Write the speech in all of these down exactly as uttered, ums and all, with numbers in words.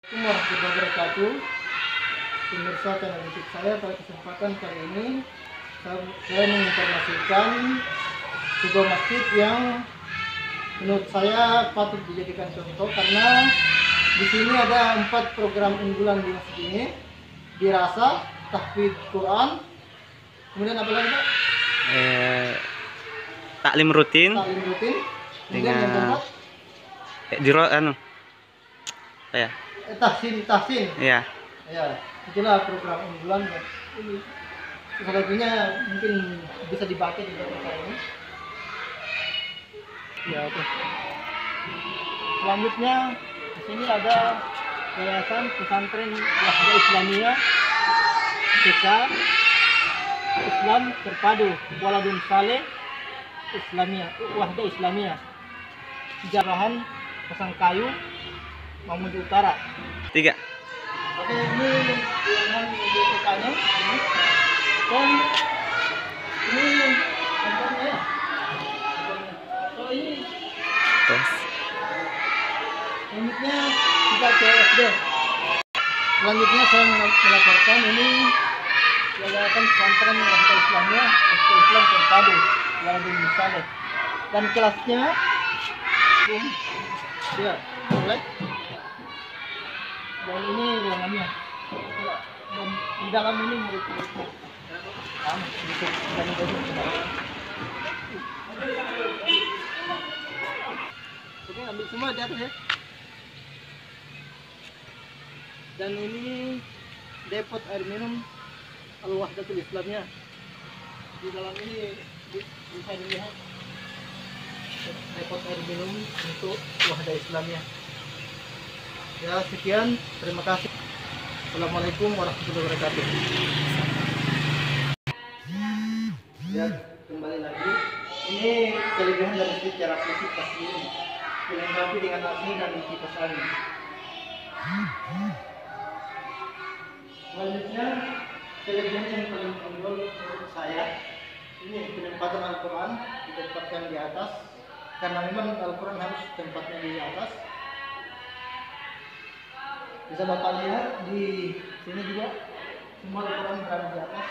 Assalamualaikum warahmatullahi wabarakatuh. Pemirsa channel YouTube saya, pada kesempatan kali ini saya, saya menginformasikan sebuah masjid yang menurut saya patut dijadikan contoh karena di sini ada empat program unggulan di masjid ini: dirasa, tahfidz Quran, kemudian apa lagi Pak? Eh, taklim rutin. Taklim rutin. Kemudian Dengan yang keempat, eh, di anu apa ya? eh, tahsin, tahsin. Iya. Ya, itulah program unggulan ini. Salah satunya mungkin bisa dibaca di belakang saya ini. Ya, oke. Selanjutnya di sini ada Yayasan Pesantren Wahda Islamiyah P K Islam Terpadu Waladun Saleh Islamiyah Wahda Islamiyah Jarahan Pasangkayu Mamuju Utara. Tiga. Oke, ini dengan P K-nya ini. Dan ini contohnya ya. Oh, ini Terus. selanjutnya kita ke S D. Selanjutnya saya melaporkan ini Yayasan Pesantren Wahda Islamiyah S D Islam Terpadu Waladun Saleh. Dan kelasnya ya, mulai. Dan ini ruangannya. Dan di dalam ini murid-muridnya. Kami sedikit dan Oke, ambil semua di atas ya. Dan ini depot air minum Al-Wahdatul Islamiyah. Di dalam ini bisa dilihat depot air minum untuk Wahda Islamiyah. Ya, sekian, terima kasih. Assalamualaikum warahmatullahi wabarakatuh. Ya, kembali lagi. Ini kelebihan dari secara fisik pasti ini dilengkapi dengan A C dan kipas angin. Selanjutnya, kelebihan yang paling unggul menurut saya ini penempatan Al-Quran ditempatkan di atas, karena memang Al-Quran harus tempatnya di atas. Bisa Bapak lihat di sini juga semua Al-Quran berada di atas,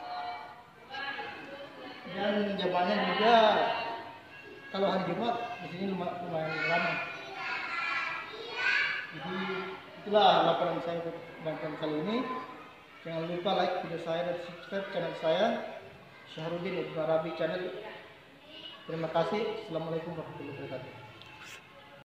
dan jamannya juga kalau hari Jumat di sini lumayan lama. Jadi itulah laporan saya untuk bantuan kali ini. Jangan lupa like video saya dan subscribe channel saya, Syahrudin Ibnu Arabi Channel. Terima kasih. Assalamualaikum warahmatullahi wabarakatuh.